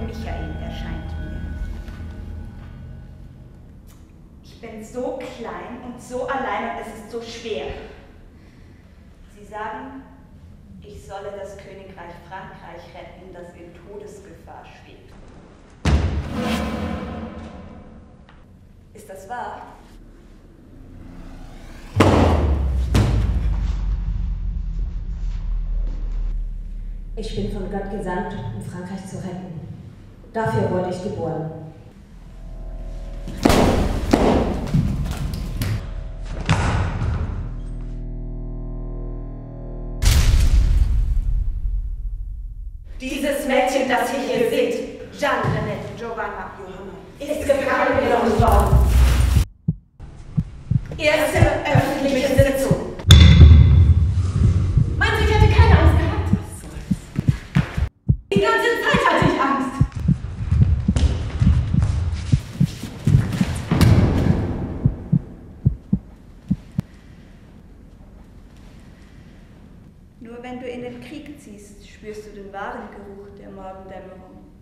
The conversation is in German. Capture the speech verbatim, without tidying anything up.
Michael erscheint mir. Ich bin so klein und so allein und es ist so schwer. Sie sagen, ich solle das Königreich Frankreich retten, das in Todesgefahr schwebt. Ist das wahr? Ich bin von Gott gesandt, um Frankreich zu retten. Dafür wurde ich geboren. Dieses Mädchen, das ihr hier seht, Jeanne Renette Giovanna Johanna, ist gefangen genommen worden. Erste öffentliche Sitzung. Meinen Sie, ich hätte keine Angst gehabt? Was soll's? Die ganze Zeit hatte ich Angst. Nur wenn du in den Krieg ziehst, spürst du den wahren Geruch der Morgendämmerung.